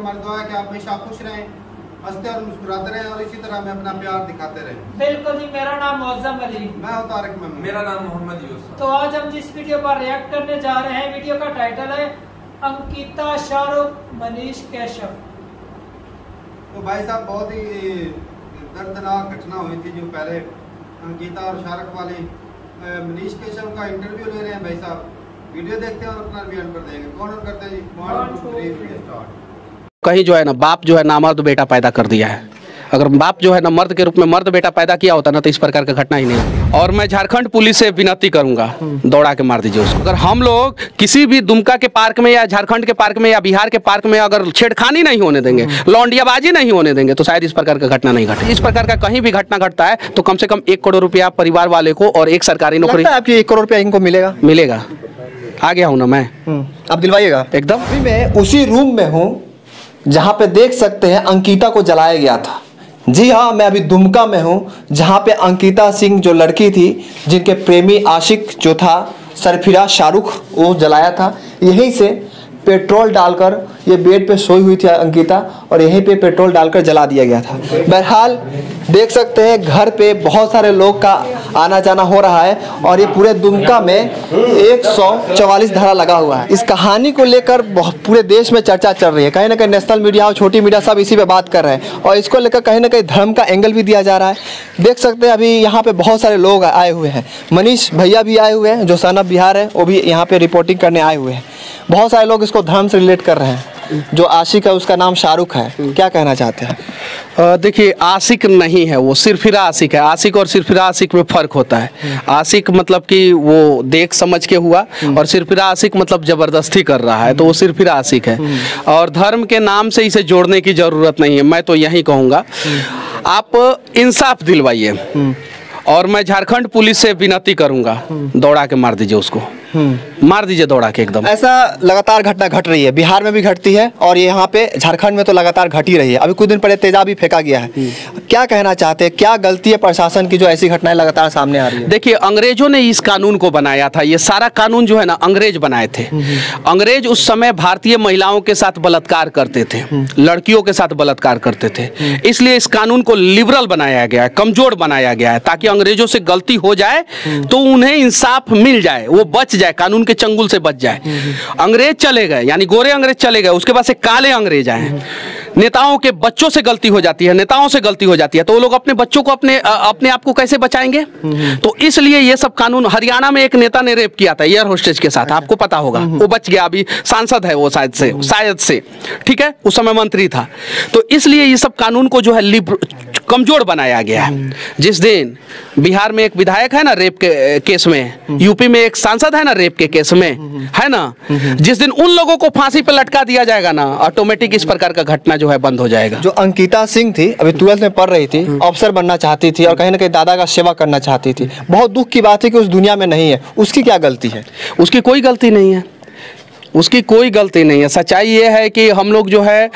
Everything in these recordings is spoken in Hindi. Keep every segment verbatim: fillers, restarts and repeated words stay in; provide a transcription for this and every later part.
हमारी दुआ है कि आप हमेशा खुश रहें, हंसते और मुस्कुराते रहें और इसी तरह हमें अपना प्यार दिखाते रहें। बिल्कुल जी। मेरा नाम मौजम अली, मैं हूं तारिक मेमन, मेरा नाम मोहम्मद यूसुफ। तो आज हम जिस वीडियो पर रिएक्ट करने जा रहे हैं, वीडियो का टाइटल है अंकिता, शाहरुख, मनीष कैशव। तो भाई साहब बहुत ही दर्दनाक घटना हुई थी जो पहले अंकिता और शाहरुख वाली। मनीष कैशव का इंटरव्यू ले रहे हैं भाई साहब, वीडियो देखते हैं और अपना रिव्यू कर देंगे। कौन ऑन करते हैं जी? One two three start. कहीं जो है ना बाप जो है ना मर्द बेटा पैदा कर दिया है। अगर बाप जो है ना मर्द के रूप में मर्द बेटा पैदा किया होता ना तो इस प्रकार का घटना ही नहीं होती। और मैं झारखंड पुलिस से विनती करूंगा, दौड़ा के मार दीजिए उसको। अगर हम लोग किसी भी दुमका के पार्क में या झारखंड के पार्क में या बिहार के पार्क में अगर छेड़खानी नहीं होने देंगे, लौंडियाबाजी नहीं होने देंगे, तो शायद इस प्रकार का घटना नहीं घटे। इस प्रकार का कहीं भी घटना घटता है तो कम से कम एक करोड़ रुपया परिवार वाले को और एक सरकारी नौकरी। आपकी एक करोड़ रुपया इनको मिलेगा? मिलेगा। आ गया हूँ ना मैं, आप दिलवाइएगा एकदम। अभी मैं उसी रूम में हूँ जहाँ पे देख सकते हैं अंकिता को जलाया गया था। जी हाँ, मैं अभी दुमका में हूँ जहाँ पे अंकिता सिंह जो लड़की थी, जिनके प्रेमी आशिक जो था सरफिरा शाहरुख, वो जलाया था। यहीं से पेट्रोल डालकर, ये बेड पे सोई हुई थी अंकिता और यहीं पे पेट्रोल डालकर जला दिया गया था। बहरहाल देख सकते हैं घर पे बहुत सारे लोग का आना जाना हो रहा है और ये पूरे दुमका में एक सौ चवालीस धारा लगा हुआ है। इस कहानी को लेकर पूरे देश में चर्चा चल रही है। कहीं ना कहीं नेशनल मीडिया और छोटी मीडिया सब इसी पे बात कर रहे हैं और इसको लेकर कहीं ना कहीं धर्म का एंगल भी दिया जा रहा है। देख सकते हैं अभी यहाँ पे बहुत सारे लोग आए हुए हैं। मनीष भैया भी आए हुए हैं जो सन ऑफ बिहार है, वो भी यहाँ पे रिपोर्टिंग करने आए हुए हैं। बहुत सारे लोग इसको धर्म से रिलेट कर रहे हैं। जो आशिक है उसका नाम शाहरुख है, क्या कहना चाहते हैं? देखिए, आशिक नहीं है वो, सिरफिरा आशिक है। आशिक और सिरफिरा आशिक में फर्क होता है। आशिक मतलब कि वो देख समझ के हुआ और सिरफिरा आशिक मतलब जबरदस्ती कर रहा है, तो वो सिरफिरा आशिक है। और धर्म के नाम से इसे जोड़ने की जरूरत नहीं है। मैं तो यही कहूँगा, आप इंसाफ दिलवाइए और मैं झारखंड पुलिस से विनती करूंगा, दौड़ा के मार दीजिए उसको, मार दीजिए दौड़ा के एकदम। ऐसा लगातार घटना घट रही है, बिहार में भी घटती है और ये यहाँ पे झारखंड में तो लगातार घट ही रही है। अभी कुछ दिन पहले तेजाब भी फेंका गया है। क्या कहना चाहते हैं, क्या गलती है प्रशासन की जो ऐसी घटनाएं लगातार सामने आ रही है? देखिए, अंग्रेजों ने इस कानून को बनाया था। ये सारा कानून जो है ना अंग्रेज बनाए थे। अंग्रेज उस समय भारतीय महिलाओं के साथ बलात्कार करते थे, लड़कियों के साथ बलात्कार करते थे। इसलिए इस कानून को लिबरल बनाया गया है, कमजोर बनाया गया है, ताकि अंग्रेजों से गलती हो जाए तो उन्हें इंसाफ मिल जाए, वो बच जाए, कानून के चंगुल से बच जाए। अंग्रेज चले गए, यानी गोरे अंग्रेज चले गए, उसके बाद से काले अंग्रेज आए। नेताओं के बच्चों से गलती हो जाती है, नेताओं से गलती हो जाती है, तो वो लोग अपने बच्चों को अपने अपने आप को कैसे बचाएंगे? तो इसलिए ये सब कानून। हरियाणा में एक नेता ने रेप किया था एयर होस्टेज के साथ, आपको पता होगा, वो बच गया, अभी सांसद है वो शायद से शायद से ठीक है, उस समय मंत्री था। तो इसलिए ये सब कानून को जो है कमजोर बनाया गया है। जिस दिन बिहार में एक विधायक है ना रेप के केस में, यूपी में एक सांसद है ना रेप के केस में, है ना, जिस दिन उन लोगों को फांसी पे लटका दिया जाएगा ना, ऑटोमेटिक इस प्रकार का घटना जो है बंद हो जाएगा। जो अंकिता सिंह थी, अभी ट्वेल्थ में पढ़ रही थी, अफसर बनना चाहती थी और कहीं ना कहीं दादा का सेवा करना चाहती थी। बहुत दुख की बात है कि उस दुनिया में नहीं है। उसकी क्या गलती है? उसकी कोई गलती नहीं है, उसकी कोई गलती नहीं है। सच्चाई ये है कि हम लोग जो है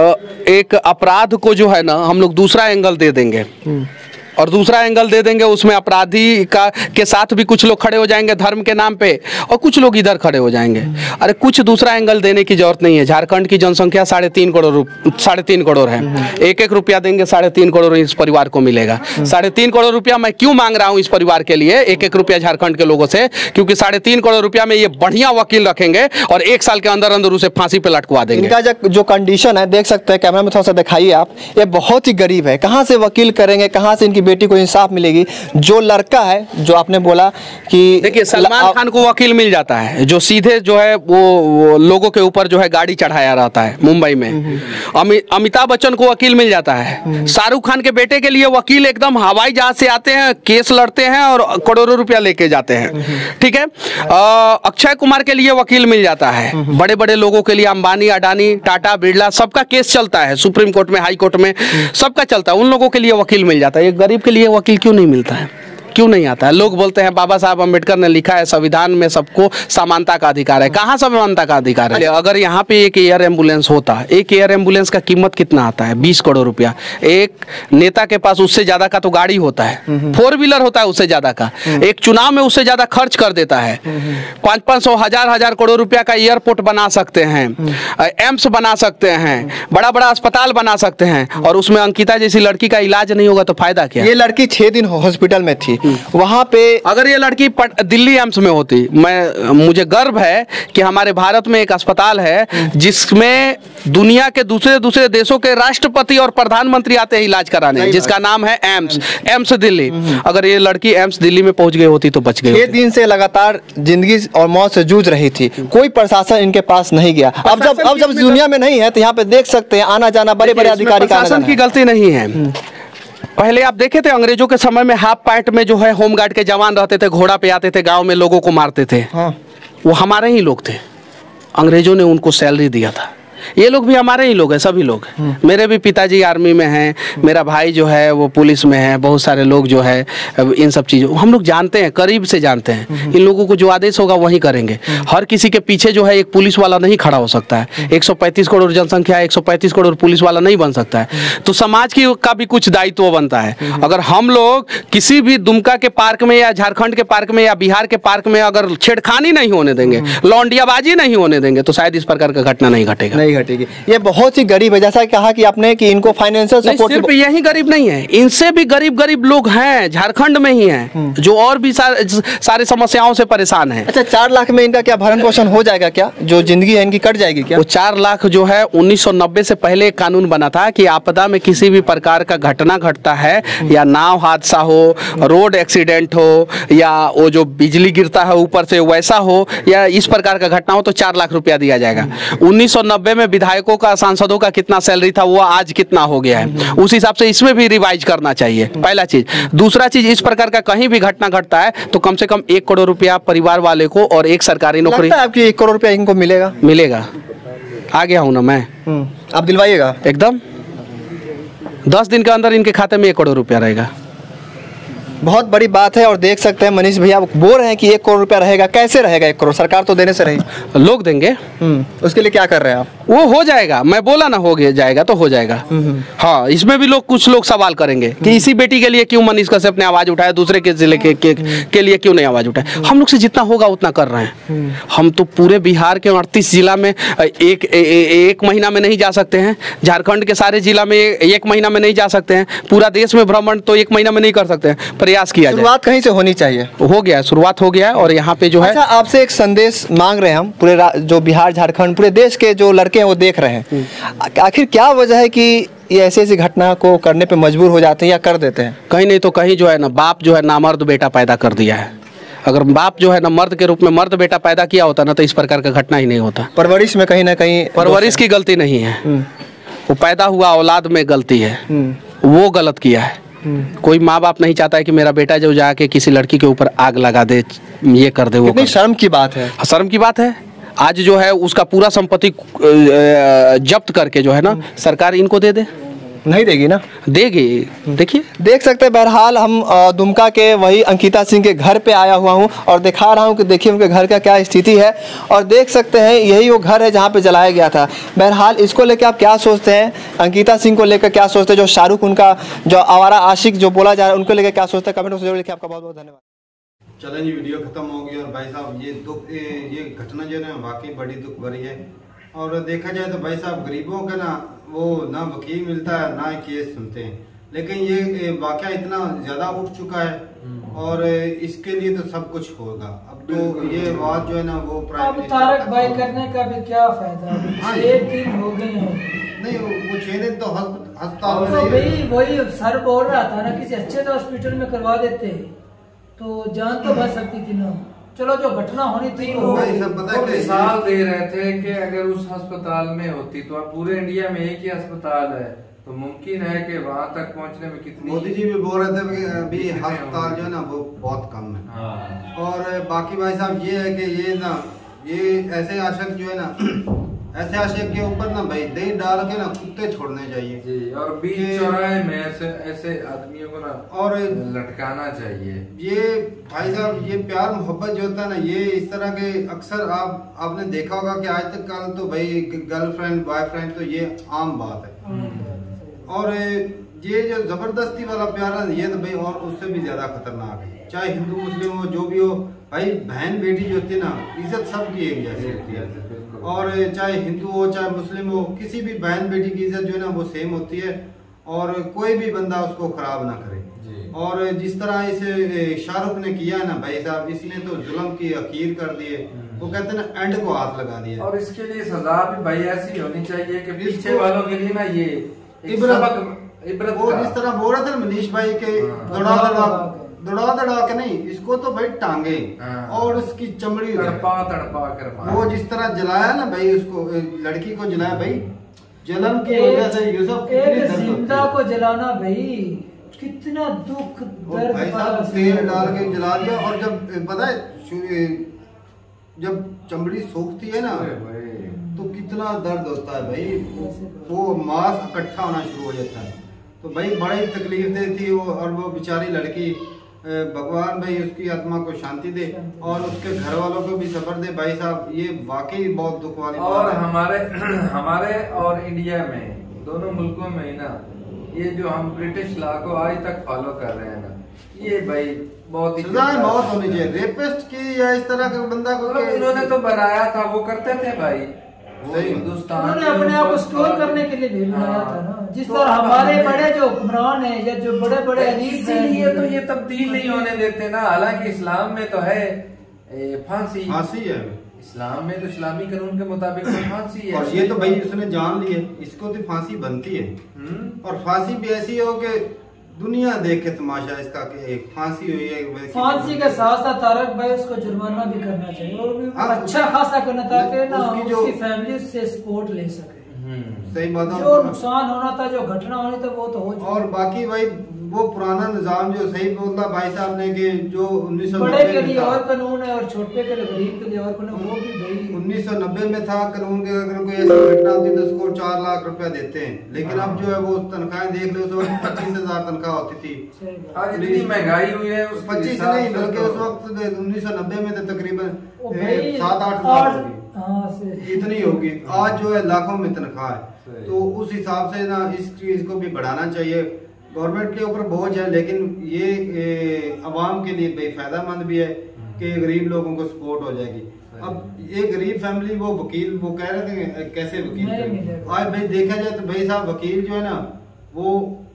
एक अपराध को जो है ना हम लोग दूसरा एंगल दे देंगे और दूसरा एंगल दे देंगे, उसमें अपराधी का के साथ भी कुछ लोग खड़े हो जाएंगे धर्म के नाम पे और कुछ लोग इधर खड़े हो जाएंगे। अरे कुछ दूसरा एंगल देने की जरूरत नहीं है। झारखंड की जनसंख्या साढ़े तीन करोड़ साढ़े तीन करोड़ है। एक एक रुपया देंगे, साढ़े तीन करोड़ इस परिवार को मिलेगा। साढ़े तीन करोड़ रुपया मैं क्यों मांग रहा हूँ इस परिवार के लिए, एक एक रुपया झारखंड के लोगों से? क्योंकि साढ़े तीन करोड़ रुपया में ये बढ़िया वकील रखेंगे और एक साल के अंदर अंदर उसे फांसी पे लटकवा देंगे। इनका जो कंडीशन है देख सकते हैं, कैमरा में थोड़ा सा दिखाइए आप, ये बहुत ही गरीब है। कहाँ से वकील करेंगे, कहाँ से इनकी बेटी को इंसाफ मिलेगी? जो लड़का है, जो आपने बोला कि देखिए सलमान खान को वकील मिल जाता है, जो सीधे जो है वो, वो लोगों के ऊपर जो है गाड़ी चढ़ाया रहता है मुंबई में। अमि, अमिताभ बच्चन को वकील मिल जाता है। शाहरुख खान के बेटे के लिए वकील एकदम हवाई जहाज से आते हैं, केस लड़ते हैं और करोड़ों रुपया लेके जाते हैं, ठीक है। अक्षय कुमार के लिए वकील मिल जाता है। बड़े बड़े लोगों के लिए, अंबानी, अडानी, टाटा, बिरला, सबका केस चलता है सुप्रीम कोर्ट में, हाई कोर्ट में, सबका चलता है। उन लोगों के लिए वकील मिल जाता है। एक गरीब के लिए वकील क्यों नहीं मिलता है? क्यों नहीं आता है? लोग बोलते हैं बाबा साहब अम्बेडकर ने लिखा है संविधान में सबको समानता का अधिकार है। कहाँ समानता का अधिकार है? अगर यहाँ पे एक एयर एम्बुलेंस होता, एक एयर एम्बुलेंस का कीमत कितना आता है? बीस करोड़ रुपया। एक नेता के पास उससे ज्यादा का तो गाड़ी होता है, फोर व्हीलर होता है उससे ज्यादा का, एक चुनाव में उससे ज्यादा खर्च कर देता है। पाँच पाँच सौ हजार हजार करोड़ रुपया का एयरपोर्ट बना सकते हैं, एम्स बना सकते हैं, बड़ा बड़ा अस्पताल बना सकते हैं, और उसमें अंकिता जैसी लड़की का इलाज नहीं होगा तो फायदा क्या? ये लड़की छह दिन हॉस्पिटल में थी, वहां पे अगर ये लड़की दिल्ली एम्स में होती, मैं मुझे गर्व है कि हमारे भारत में एक अस्पताल है जिसमें दुनिया के दूसरे दूसरे देशों के राष्ट्रपति और प्रधानमंत्री आते हैं इलाज कराने, जिसका नाम है एम्स, एम्स दिल्ली। अगर ये लड़की एम्स दिल्ली में पहुंच गई होती तो बच गई। छह दिन से लगातार जिंदगी और मौत से जूझ रही थी, कोई प्रशासन इनके पास नहीं गया। अब जब अब जब दुनिया में नहीं है तो यहाँ पे देख सकते हैं आना जाना, बड़े बड़े अधिकारी का प्रशासन की गलती नहीं है। पहले आप देखे थे अंग्रेजों के समय में हाफ पैंट में जो है होमगार्ड के जवान रहते थे, घोड़ा पे आते थे, गांव में लोगों को मारते थे। हाँ। वो हमारे ही लोग थे, अंग्रेजों ने उनको सैलरी दिया था। ये लोग भी हमारे ही लोग हैं, सभी लोग। मेरे भी पिताजी आर्मी में हैं, मेरा भाई जो है वो पुलिस में है, बहुत सारे लोग जो है इन सब चीज़ों हम लोग जानते हैं, करीब से जानते हैं। इन लोगों को जो आदेश होगा वही करेंगे। हर किसी के पीछे जो है एक पुलिस वाला नहीं खड़ा हो सकता है। एक सौ पैंतीस करोड़ जनसंख्या, एक सौ पैंतीस करोड़ पुलिस वाला नहीं बन सकता है। तो समाज की का भी कुछ दायित्व बनता है। अगर हम लोग किसी भी दुमका के पार्क में या झारखंड के पार्क में या बिहार के पार्क में अगर छेड़खानी नहीं होने देंगे, लौंडियाबाजी नहीं होने देंगे, तो शायद इस प्रकार का घटना नहीं घटेगा। घटेगी। ये बहुत ही गरीब है, जैसा कहा कि आपने कि इनको फाइनेंशियल सपोर्ट, सिर्फ यही गरीब नहीं है, इनसे भी गरीब गरीब लोग हैं झारखंड में ही हैं जो और भी सारे सारे समस्याओं से परेशान हैं। अच्छा, चार लाख में इनका क्या भरण पोषण हो जाएगा? क्या जो जिंदगी है इनकी कट जाएगी क्या? वो चार लाख जो है उन्नीस सौ नब्बे से पहले एक कानून बना था कि आपदा में किसी भी प्रकार का घटना घटता है, या नाव हादसा हो, रोड एक्सीडेंट हो, या वो जो बिजली गिरता है ऊपर से वैसा हो, या इस प्रकार का घटना हो तो चार लाख रुपया दिया जाएगा। उन्नीस सौ नब्बे में विधायकों का, सांसदों का कितना सैलरी था वो आज कितना हो गया है, उस हिसाब से इसमें भी रिवाइज करना चाहिए, पहला चीज। दूसरा चीज, इस प्रकार का कहीं भी घटना घटता है तो कम से कम एक करोड़ रुपया परिवार वाले को और एक सरकारी नौकरी। आपकी एक करोड़ रुपया इनको मिलेगा? मिलेगा। आ गया हूं ना मैं, आप दिलवाइएगा एकदम। दस दिन के अंदर इनके खाते में एक करोड़ रुपया रहेगा। बहुत बड़ी बात है। और देख सकते हैं मनीष भैया बोल रहे हैं कि एक करोड़ रुपया रहेगा। कैसे रहेगा एक करोड़? सरकार तो देने से रही, लोग देंगे। उसके लिए क्या कर रहे हैं आप? वो हो जाएगा, मैं बोला ना हो गया जाएगा तो हो जाएगा। हाँ, इसमें भी लोग कुछ लोग सवाल करेंगे कि इसी बेटी के लिए क्यों मनीष कश्यप ने आवाज उठाया, दूसरे के जिले के, के, के लिए क्यों नहीं आवाज उठाया। हम लोग से जितना होगा उतना कर रहे हैं। हम तो पूरे बिहार के अड़तीस जिला में एक ए, ए, एक महीना में नहीं जा सकते हैं, झारखंड के सारे जिला में एक महीना में नहीं जा सकते हैं, पूरा देश में भ्रमण तो एक महीना में नहीं कर सकते हैं। प्रयास किया जाए। शुरुआत कहीं से होनी चाहिए। हो गया, शुरुआत हो गया। और यहाँ पे जो है, अच्छा, आपसे एक संदेश मांग रहे हैं हम, पूरे जो बिहार झारखंड पूरे देश के जो लड़के हैं वो देख रहे हैं, आखिर क्या वजह है कि ये ऐसी ऐसी घटना को करने पे मजबूर हो जाते हैं या कर देते हैं? कहीं नहीं तो कहीं जो है ना, बाप जो है नामर्द बेटा पैदा कर दिया है। अगर बाप जो है ना मर्द के रूप में मर्द बेटा पैदा किया होता ना तो इस प्रकार का घटना ही नहीं होता। परवरिश में कहीं ना कहीं, परवरिश की गलती नहीं है, वो पैदा हुआ औलाद में गलती है, वो गलत किया है। कोई माँ बाप नहीं चाहता है कि मेरा बेटा जो जाके किसी लड़की के ऊपर आग लगा दे, ये कर दे, वो कितनी शर्म की बात है। शर्म की बात है। आज जो है उसका पूरा संपत्ति जब्त करके जो है ना सरकार इनको दे दे, नहीं देगी ना? देगी। देखिए, देख सकते हैं। बहरहाल हम दुमका के वही अंकिता सिंह के घर पे आया हुआ हूं और दिखा रहा हूं कि देखिए उनके घर का क्या स्थिति है। और देख सकते हैं यही वो घर है जहां पे जलाया गया था। बहरहाल इसको लेकर आप क्या सोचते हैं? अंकिता सिंह को लेकर क्या सोचते हैं? जो शाहरुख उनका जो आवारा आशिक जो बोला जा रहा है उनको लेकर क्या सोचते हैं? कमेंट में जरूर लिखिए। आपका बहुत बहुत धन्यवाद। चलें जी, वीडियो खत्म हो गई। और भाई साहब ये दुख ये घटना जो है वाकई बड़ी दुख भरी है। और देखा जाए तो भाई साहब गरीबों का ना वो ना वकील मिलता है ना केस सुनते हैं, लेकिन ये वाकया इतना ज्यादा उठ चुका है और इसके लिए तो सब कुछ होगा। अब तो ये बात जो है ना वो अब तारक भाई करने का भी क्या फायदा? हाँ, एक दिन हो गए हैं। नहीं, वो छह दिन तो अस्पताल तो वही वही सर बोल रहा था ना, किसी अच्छे से हॉस्पिटल में करवा देते तो जान तो बच सकती थी ना। चलो जो घटना होनी थी वो मिसाल दे रहे थे कि अगर उस अस्पताल में होती तो अब पूरे इंडिया में एक ही अस्पताल है तो मुमकिन है कि वहां तक पहुंचने में कितनी। मोदी जी भी बोल रहे थे कि अभी अस्पताल जो है ना वो बहुत कम है। हाँ। और बाकी भाई साहब ये है कि ये ना ये ऐसे आशक जो है ना ऐसे आशिक के ऊपर ना भाई दही डाल के ना कुत्ते छोड़ने चाहिए जी, और बीच चौराहे में ऐसे ऐसे आदमियों को ना और लटकाना चाहिए। ये भाई साहब ये प्यार मोहब्बत जो होता है ना, ये इस तरह के अक्सर आप आपने देखा होगा कि आज तक कल तो भाई गर्लफ्रेंड बॉयफ्रेंड तो ये आम बात है, और ये जो जबरदस्ती वाला प्यार है ये तो भाई और उससे भी ज्यादा खतरनाक है। चाहे हिंदू मुस्लिम हो जो भी हो भाई, बहन बेटी जो होती है ना इज्जत सबकी एक जैसी होती है, और चाहे हिंदू हो चाहे मुस्लिम हो, किसी भी बहन बेटी की इज्जत जो है ना वो सेम होती है, और कोई भी बंदा उसको खराब ना करे। और जिस तरह इस शाहरुख ने किया है ना भाई साहब, इसने तो जुल्म की अखीर कर दिए, वो कहते हैं ना एंड को हाथ लगा दिया। और इसके लिए सजा भी भाई ऐसी होनी चाहिए कि पीछे वालों के लिए ना ये इब्रत इब्रत वो जिस तरह बोल रहे थे ना मनीष भाई के दौड़ा दौड़ा दौड़ा दौड़ा के नहीं, इसको तो भाई टांगे और उसकी चमड़ी तड़पा तड़पा कर वो जिस तरह जलाया ना भाई, उसको लड़की को जलाया भाई, जलन की वजह से यूसुफ एक जिंदा को जलाना भाई कितना दुख दर्द भाई साहब, तेल डाल के जला दिया। और जब पता है जब चमड़ी सूखती है ना तो कितना दर्द होता है भाई, वो मांस इकट्ठा होना शुरू हो जाता है। तो भाई बड़ी तकलीफ दे थी वो, और वो बेचारी लड़की, भगवान भाई उसकी आत्मा को शांति दे और उसके घर वालों को भी सब्र दे भाई साहब, ये वाकई बहुत दुख वाली बात है। और हमारे हमारे और इंडिया में दोनों मुल्कों में ना ये जो हम ब्रिटिश लॉ को आज तक फॉलो कर रहे हैं ना, ये भाई बहुत ही सजा बहुत होनी चाहिए रेपिस्ट की या इस तरह के बंदा को। उन्होंने तो बनाया था, वो करते थे भाई, सही हिंदुस्तान उन्होंने अपने आप को स्टोर करने के लिए भी बनाया था ना, जिस तरह हमारे बड़े जो हुक्मरान है या जो बड़े बड़े अजीज हैं, इसीलिए तो ये तब्दील नहीं होने देते ना। हालांकि इस्लाम में तो है फांसी, फांसी है इस्लाम में तो इस्लामी कानून के मुताबिक तो फांसी है, और ये तो भाई उसने जान ली है, इसको तो फांसी बनती है। और फांसी भी ऐसी हो कि दुनिया देख के तमाशा इसका कि एक फांसी हुई है। फांसी के साथ साथ तारक भाई उसको जुर्माना भी करना चाहिए, और भी अच्छा खासा करना, ताकि ना उसकी, उसकी फैमिली उससे सपोर्ट ले सके। सही बात है, जो नुकसान होना था, जो घटना होनी था वो तो हो चुका। और बाकी भाई वो पुराना निजाम जो सही बोला भाई साहब ने कि जो उन्नीस सौ बड़े के लिए और कानून है और छोटे के लिए गरीब के लिए और कानून, वो भी भाई उन्नीस सौ नब्बे में था कानून के, अगर कोई ऐसी घटना होती तो उसको चार लाख रुपया देते हैं, लेकिन अब जो है वो तनख्वाहें देख लो, उस वक्त पच्चीस हजार तनख्वाह होती थी। आज इतनी महंगाई हुई है, पच्चीस नहीं बल्कि उस वक्त उन्नीस सौ नब्बे में तो तकरीबन सात आठ लाख इतनी होगी, आज जो है लाखों में तनख्वाह है। तो उस हिसाब से ना इस चीज को भी बढ़ाना चाहिए। गवर्नमेंट के ऊपर बोझ है, लेकिन ये अवाम के लिए बेफायदा मंद भी है कि गरीब लोगों को सपोर्ट हो जाएगी। अब ये गरीब फैमिली, वो वकील वो कह रहे थे कैसे वकील, आज भाई देखा जाए तो भाई साहब वकील जो है ना वो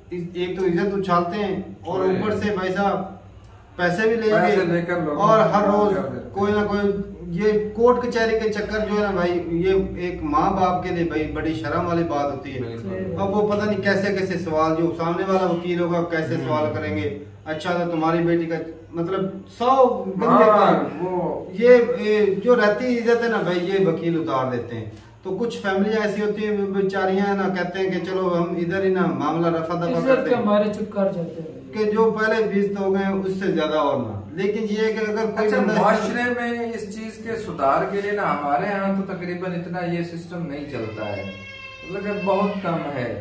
एक तो इज्जत उछालते हैं और ऊपर से भाई साहब पैसे भी लेंगे, और हर रोज कोई ना कोई ये कोर्ट कचहरी के चक्कर जो है ना भाई, ये एक माँ बाप के लिए भाई बड़ी शर्म वाली बात होती है। अब वो पता नहीं कैसे कैसे सवाल, जो सामने वाला वकील होगा कैसे सवाल करेंगे, अच्छा तो तुम्हारी बेटी का मतलब सौ बंदे का वो ये, ये जो रहती इज्जत है ना भाई, ये वकील उतार देते हैं। तो कुछ फैमिली ऐसी होती है बेचारियां ना, कहते हैं कि चलो हम इधर ही ना मामला रफा दफा करते हैं, हमारे चुप कर जाते हैं कि जो पहले बीस हो गए उससे ज्यादा और ना। लेकिन ये है कि अगर कोई अच्छा, माशरे में इस चीज के सुधार के लिए ना हमारे यहाँ तो तकरीबन इतना ये सिस्टम नहीं चलता है, मतलब बहुत कम है,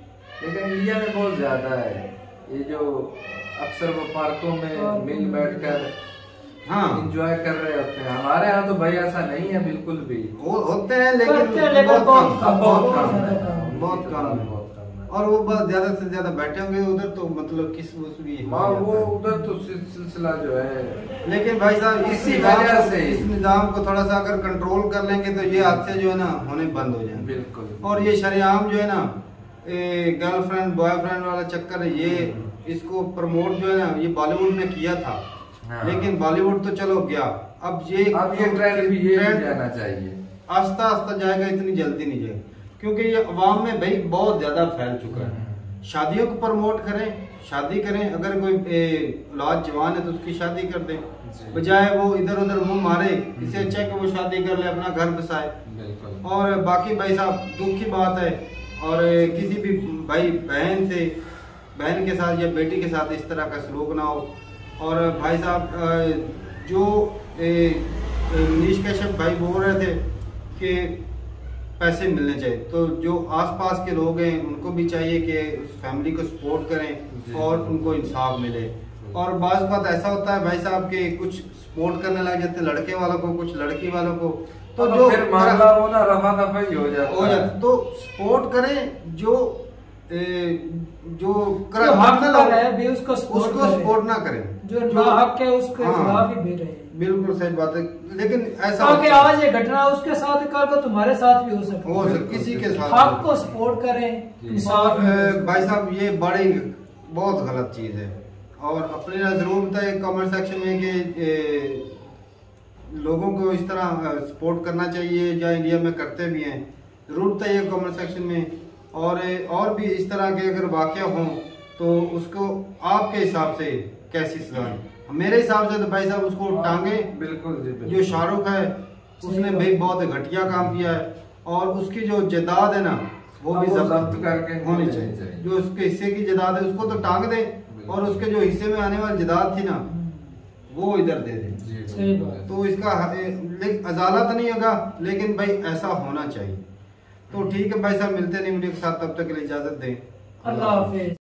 लेकिन इंडिया में बहुत ज्यादा है। ये जो अक्सर वो पार्कों में मिल बैठकर हाँ एंजॉय कर रहे होते हैं, हमारे यहाँ तो भाई ऐसा नहीं है बिल्कुल भी। वो होते हैं लेकिन बहुत कम बहुत कम बहुत कम और वो बस ज्यादा से ज्यादा बैठे होंगे उधर, तो मतलब किस हाँ वो उधर तो सिलसिला जो है। लेकिन भाई साहब इसी वजह से इस निजाम को थोड़ा सा अगर कंट्रोल कर लेंगे तो ये हादसे जो है ना होने बंद हो जाएंगे बिल्कुल। और ये शरेआम जो है ना गर्लफ्रेंड बॉयफ्रेंड वाला चक्कर है, ये इसको प्रमोट जो है ना ये बॉलीवुड ने किया था। हाँ। लेकिन बॉलीवुड तो चलो गया, अब ये अब ये ट्रेंड भी ये जाना चाहिए, आस्ता आस्ता जाएगा, इतनी जल्दी नहीं जाएगा, क्योंकि ये अवाम में भाई बहुत ज्यादा फैल चुका है। शादियों को प्रमोट करें, शादी करें, अगर कोई औलाद जवान है तो उसकी शादी कर दें, बजाय वो इधर उधर मुंह मारे, इससे अच्छा कि वो शादी कर ले, अपना घर बसाए। और बाकी भाई साहब दुख की बात है, और किसी भी भाई बहन से बहन के साथ या बेटी के साथ इस तरह का सलूक ना हो। और भाई साहब जो मनीष कश्यप भाई बोल रहे थे कि पैसे मिलने चाहिए। तो जो आसपास के लोग हैं उनको भी चाहिए कि उस फैमिली को सपोर्ट करें और उनको इंसाफ मिले। और बाज़ बात ऐसा होता है भाई साहब के कुछ सपोर्ट करने लग जाते हैं लड़के वालों को, कुछ लड़की वालों को, तो, तो जो फिर मामला वो ना रफा दफा ही हो जाता हो है। जाता तो सपोर्ट करें जो ए, जो कर जो हक मतलब पर है भी उसको सपोर्ट उसको करें। सपोर्ट ना करें, जो ना हक है उसके हाँ, खिलाफ ही भी रहे। बिल्कुल सही बात है। लेकिन ऐसा ताकि होता है- आज ये घटना उसके साथ कल को तुम्हारे साथ भी हो सके। हो सके किसी के साथ हक को सपोर्ट करें, इंसाफ अ, भाई साहब ये बड़ी बहुत गलत चीज है। और अपने ना जरूर बताए कमेंट सेक्शन में कि ए, लोगों को इस तरह सपोर्ट करना चाहिए, या इंडिया में करते भी हैं, जरूर बताइए कमेंट सेक्शन में। और और भी इस तरह के अगर वाकया हों तो उसको आपके हिसाब से कैसी सजा है? मेरे हिसाब से तो भाई साहब उसको टांगे, बिल्कुल जी बिल्कुल। जो शाहरुख है उसने भाई बहुत घटिया काम किया है, और उसकी जो जायदाद है ना वो भी वो जब्त जब्त करके होनी देनी चाहिए। चाहिए। जो उसके हिस्से की जायदाद है उसको तो टांग दे, और उसके जो हिस्से में आने वाली जायदाद थी ना वो इधर दे दे। जी सही बात। तो इसका अदालत नहीं होगा, लेकिन भाई ऐसा होना चाहिए। तो ठीक है भाई साहब, मिलते नहीं वीडियो के साथ, तब तक के लिए इजाजत दें। अल्लाह हाफिज।